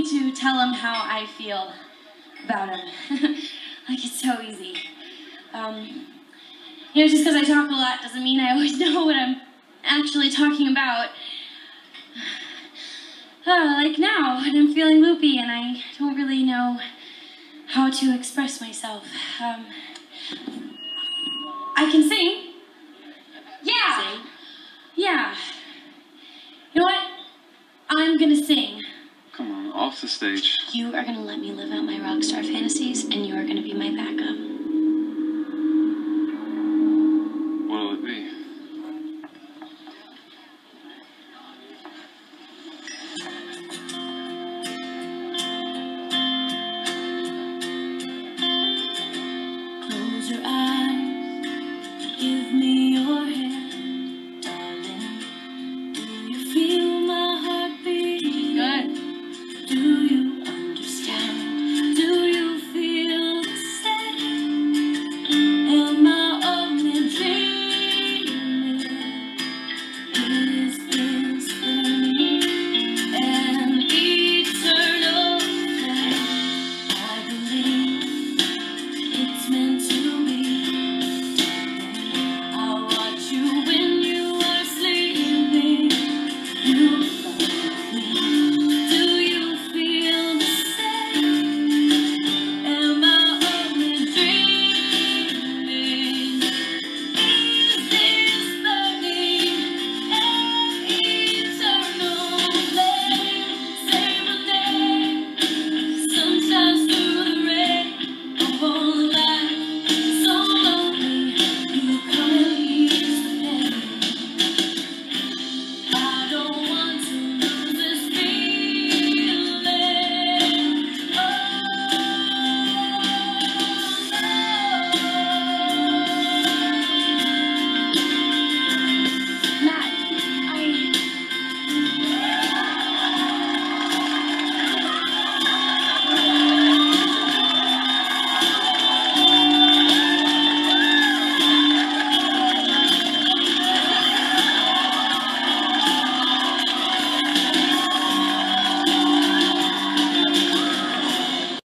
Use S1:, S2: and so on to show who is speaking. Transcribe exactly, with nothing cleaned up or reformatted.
S1: me to tell him how I feel about him. Like, it's so easy. Um, you know, just because I talk a lot doesn't mean I always know what I'm actually talking about. Uh, like now, when I'm feeling loopy and I don't really know how to express myself. Um, I can sing. Yeah.
S2: Sing?
S1: Yeah. You know what? I'm gonna sing.
S3: Come on, off the stage.
S1: You are gonna let me live out my rock star fantasy.